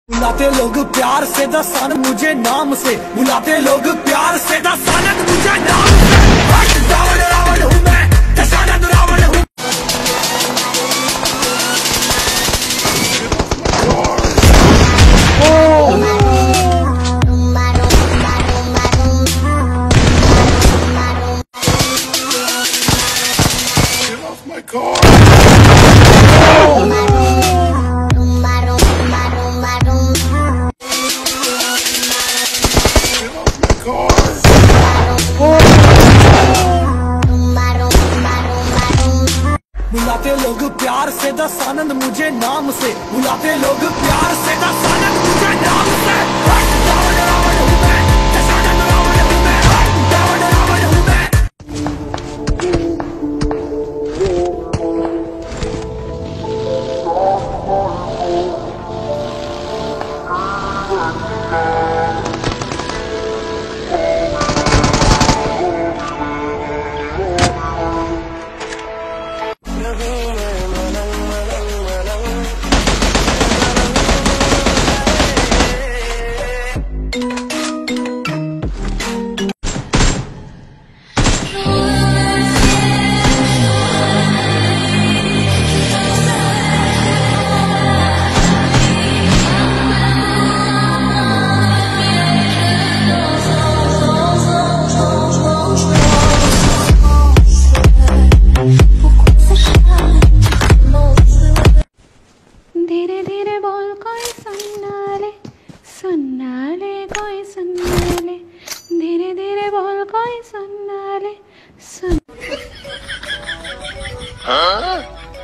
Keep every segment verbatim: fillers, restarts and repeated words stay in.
बुलाते लोग प्यार से दसान मुझे नाम से, बुलाते लोग प्यार से दसान मुझे नाम से। रावण रावण हूँ मैं, दशानंद रावण हूँ। बुलाते लोग प्यार से दस आनंद मुझे नाम से, बुलाते लोग प्यार से दस आनंद मुझे नाम से। रावण रावण हूँ मैं, दशानंद रावण हूँ मैं, रावण रावण हूँ मैं। धीरे धीरे बोल कोई सुनना ले, सुनना ले कोई सुनना ले, धीरे धीरे बोल कोई सुनना ले, सुन। हाँ?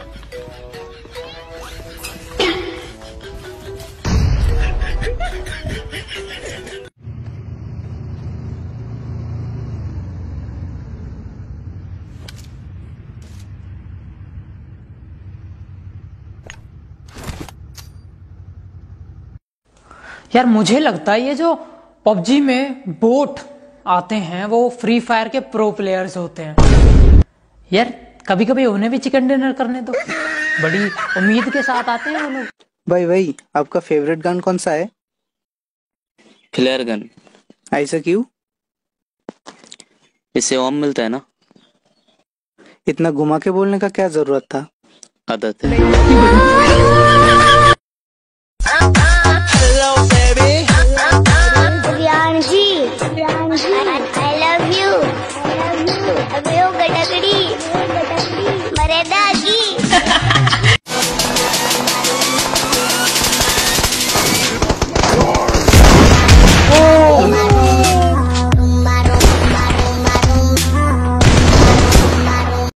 यार मुझे लगता है ये जो पबजी में बोट आते हैं वो फ्री फायर के प्रो प्लेयर्स होते हैं। यार कभी कभी उन्हें भी चिकन डिनर करने दो, बड़ी उम्मीद के साथ आते हैं वो लोग। भाई भाई आपका फेवरेट गन कौन सा है? Flare gun. ऐसा क्यों? इससे ओम मिलता है ना। इतना घुमा के बोलने का क्या जरूरत था? आदत है।